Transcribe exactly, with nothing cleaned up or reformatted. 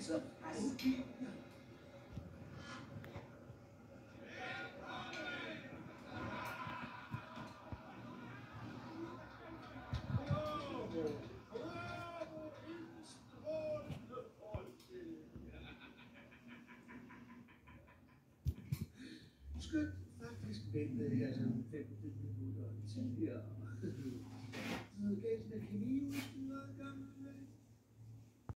Så okay. Skønt, faktisk ventede jeg sådan femten minutter tidligere. Noget galt med kemien.